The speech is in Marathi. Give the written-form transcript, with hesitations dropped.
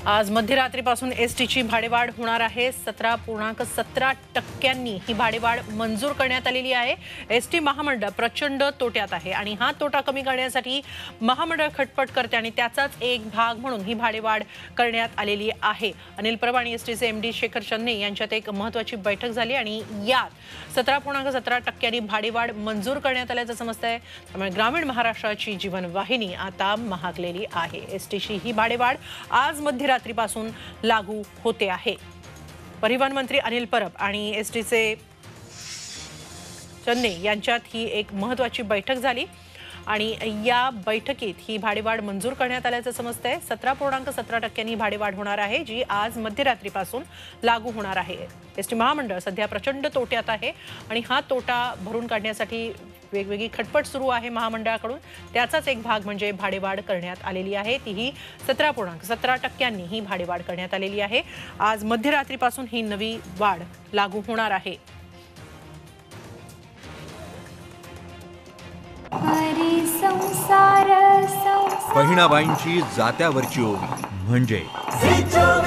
आज मध्यरात्रीपासून एसटीची भाडेवाढ होणार आहे। 17.17% ही भाडेवाढ मंजूर करण्यात आलेली आहे। एसटी महामंडळ प्रचंड तोट्यात आहे आणि हा तोटा कमी करण्यासाठी महामंडळ खटपट करते आणि त्याचाच एक भाग म्हणून ही भाडेवाढ करण्यात आलेली आहे। अनिल परब आणि एसटीचे एमडी शेखर चन्ने यांच्यात एक महत्त्वाची बैठक झाली आणि यात 17.17% भाडेवाढ मंजूर करण्यात आल्याचं समजतंय। त्यामुळे ग्रामीण महाराष्ट्राची जीवनवाहिनी आता महागलेली आहे। एसटीची ही भाडेवाढ आज मध्यरात्रीपासून लागू होते आहे। परिवहन मंत्री अनिल परब आणि एसटीचे चन्ने यांच्यात ही एक महत्त्वाची बैठक झाली आणि या बैठकीत ही भाडेवाढ मंजूर करण्यात आल्याचं समजतंय। 17.17% भाडेवाढ होणार आहे, जी आज मध्यरात्रीपासून लागू होणार आहे। एसटी महामंडळ सध्या प्रचंड तोट्यात आहे आणि हा तोटा भरून काढण्यासाठी वेगवेगळी खटपट सुरू आहे महामंडळाकडून। त्याचाच एक भाग म्हणजे भाडेवाढ करण्यात आलेली आहे। तीही 17.17% ही भाडेवाढ करण्यात आलेली आहे। आज मध्यरात्रीपासून ही नवी वाढ लागू होणार आहे। बहिणाबाईंची जात्यावरची ओवी म्हणजे